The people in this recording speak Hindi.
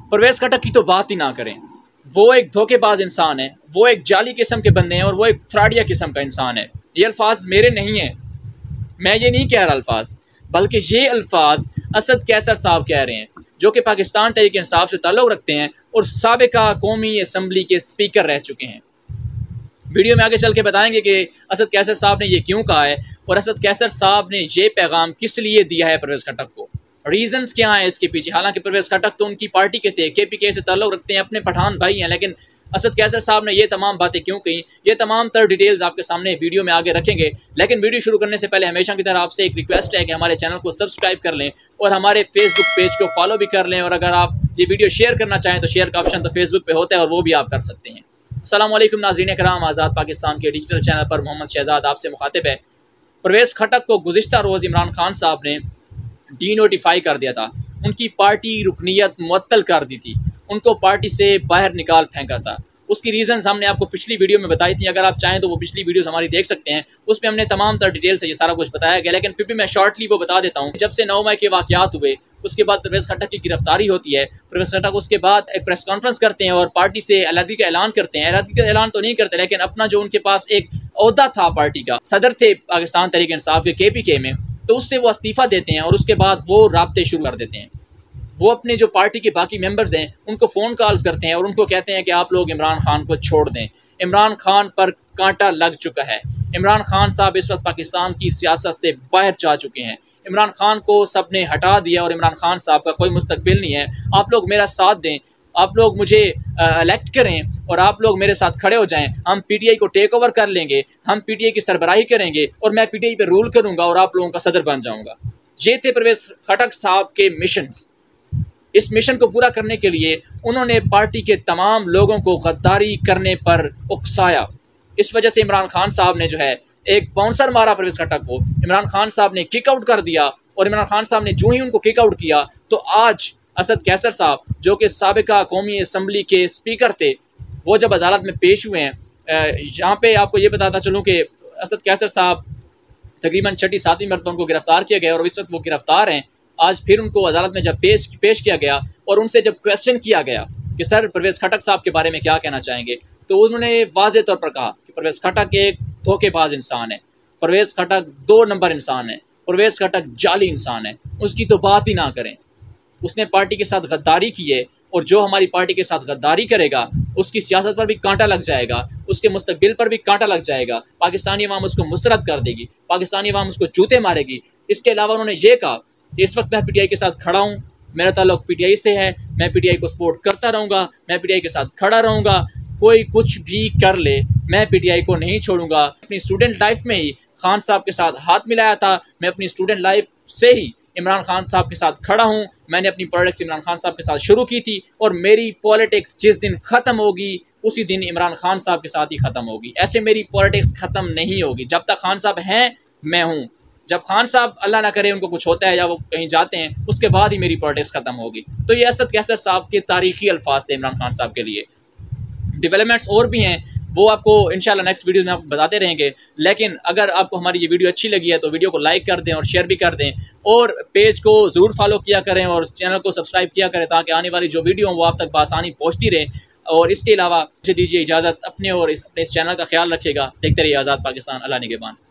परवेज़ खटक की तो बात ही ना करें। वो एक धोखेबाज इंसान है, वो एक जाली किस्म के बंदे हैं और वो एक फ्रॉडिया किस्म का इंसान है। ये अल्फाज मेरे नहीं हैं, मैं ये नहीं कह रहा अल्फाज, बल्कि ये अल्फाज असद कैसर साहब कह रहे हैं, जो कि पाकिस्तान तहरीक इंसाफ से ताल्लुक़ रखते हैं और साबिका कौमी असम्बली के स्पीकर रह चुके हैं। वीडियो में आगे चल के बताएंगे कि असद कैसर साहब ने ये क्यों कहा है और असद कैसर साहब ने ये पैगाम किस लिए दिया है परवेज़ खटक को, रीजंस क्या हैं इसके पीछे। हालांकि परवेज़ खटक तो उनकी पार्टी के थे, KPK से ताल्लुक़ रखते हैं, अपने पठान भाई हैं, लेकिन असद कैसर साहब ने ये तमाम बातें क्यों कही, ये तमाम तर डिटेल्स आपके सामने वीडियो में आगे रखेंगे। लेकिन वीडियो शुरू करने से पहले हमेशा की तरह आपसे एक रिक्वेस्ट है कि हमारे चैनल को सब्सक्राइब कर लें और हमारे फेसबुक पेज को फॉलो भी कर लें, और अगर आप ये वीडियो शेयर करना चाहें तो शेयर का ऑप्शन तो फेसबुक पे होता है और वो भी आप कर सकते हैं। अस्सलाम वालेकुम नाज़रीन कराम, आज़ाद पाकिस्तान के डिजिटल चैनल पर मोहम्मद शहजाद आपसे मुखातिब है। परवेज़ खटक को गुज़िश्ता रोज़ इमरान खान साहब ने डीनोटिफाई कर दिया था, उनकी पार्टी रुकनीत मुअत्तल कर दी थी, उनको पार्टी से बाहर निकाल फेंका था। उसकी रीज़न्स हमने आपको पिछली वीडियो में बताई थी, अगर आप चाहें तो वो पिछली वीडियोस हमारी देख सकते हैं, उसमें हमने तमाम तर डिटेल से ये सारा कुछ बताया गया। लेकिन फिर भी मैं शॉर्टली वो बता देता हूँ। जब से 9 मई के वाक़यात हुए उसके बाद परवेज़ खटक की गिरफ्तारी होती है। परवेज़ खटक उसके बाद एक प्रेस कॉन्फ्रेंस करते हैं और पार्टी से अलहदगी का ऐलान करते हैं। अलहदगी का ऐलान तो नहीं करते, लेकिन अपना जो उनके पास एक ओहदा था, पार्टी का सदर थे पाकिस्तान तहरीक इंसाफ के KPK में, तो उससे वो इस्तीफ़ा देते हैं और उसके बाद वो राब्ते शुरू कर देते हैं। वो अपने जो पार्टी के बाकी मेंबर्स हैं उनको फ़ोन कॉल्स करते हैं और उनको कहते हैं कि आप लोग इमरान खान को छोड़ दें। इमरान खान पर कांटा लग चुका है। इमरान खान साहब इस वक्त पाकिस्तान की सियासत से बाहर जा चुके हैं। इमरान खान को सब ने हटा दिया और इमरान खान साहब का कोई मुस्तकबिल नहीं है। आप लोग मेरा साथ दें, आप लोग मुझे इलेक्ट करें और आप लोग मेरे साथ खड़े हो जाएं। हम PTI को टेक ओवर कर लेंगे, हम PTI की सरबराही करेंगे और मैं PTI पे रूल करूँगा और आप लोगों का सदर बन जाऊँगा। ये थे परवेज़ खटक साहब के मिशंस। इस मिशन को पूरा करने के लिए उन्होंने पार्टी के तमाम लोगों को गद्दारी करने पर उकसाया। इस वजह से इमरान खान साहब ने जो है एक बाउंसर मारा परवेज़ खटक को, इमरान खान साहब ने किक आउट कर दिया और इमरान खान साहब ने जो ही उनको किक आउट किया तो आज असद कैसर साहब, जो कि साबिका कौमी असम्बली के स्पीकर थे, वो जब अदालत में पेश हुए हैं, यहाँ पे आपको ये बताता चलूँ कि असद कैसर साहब तकरीबन 6ठी-7वीं मरतबा उनको गिरफ्तार किया गया और इस वक्त वो गिरफ्तार हैं। आज फिर उनको अदालत में जब पेश किया गया और उनसे जब क्वेश्चन किया गया कि सर परवेज़ खटक साहब के बारे में क्या कहना चाहेंगे, तो उन्होंने वाज़े तौर पर कहा कि परवेज़ खटक एक धोखेबाज इंसान है, परवेज़ खटक 2 नंबर इंसान है, परवेज़ खटक जाली इंसान है, उसकी तो बात ही ना करें। उसने पार्टी के साथ गद्दारी की है और जो हमारी पार्टी के साथ गद्दारी करेगा उसकी सियासत पर भी कांटा लग जाएगा, उसके मुस्तकबिल पर भी कांटा लग जाएगा। पाकिस्तानी अवाम उसको मुस्तरद कर देगी, पाकिस्तानी अवाम उसको जूते मारेगी। इसके अलावा उन्होंने ये कहा इस वक्त मैं PTI के साथ खड़ा हूँ, मेरा ताल्लुक PTI से है, मैं PTI को सपोर्ट करता रहूँगा, मैं PTI के साथ खड़ा रहूँगा, कोई कुछ भी कर ले मैं PTI को नहीं छोड़ूंगा। अपनी स्टूडेंट लाइफ में ही खान साहब के साथ हाथ मिलाया था, मैं अपनी स्टूडेंट लाइफ से ही इमरान खान साहब के साथ खड़ा हूँ। मैंने अपनी पॉलिटिक्स इमरान खान साहब के साथ शुरू की थी और मेरी पॉलिटिक्स जिस दिन ख़त्म होगी उसी दिन इमरान खान साहब के साथ ही ख़त्म होगी। ऐसे मेरी पॉलिटिक्स ख़त्म नहीं होगी। जब तक खान साहब हैं मैं हूँ, जब खान साहब अल्लाह ना करे उनको कुछ होता है या वो कहीं जाते हैं उसके बाद ही मेरी पॉलिटिक्स खत्म होगी। तो ये असद कैसर साहब के तारीखी अल्फाज थे इमरान खान साहब के लिए। डेवलपमेंट्स और भी हैं, वो आपको इंशाल्लाह नेक्स्ट वीडियो में आपको बताते रहेंगे। लेकिन अगर आपको हमारी ये वीडियो अच्छी लगी है तो वीडियो को लाइक कर दें और शेयर भी कर दें और पेज को ज़रूर फॉलो किया करें और चैनल को सब्सक्राइब किया करें ताकि आने वाली जो वीडियो हो वो आप तक बआसानी पहुँचती रहे। और इसके अलावा मुझे दीजिए इजाज़त, अपने और अपने इस चैनल का ख्याल रखिएगा। देखते रहिए आज़ाद पाकिस्तान। अल्लाह निगहबान।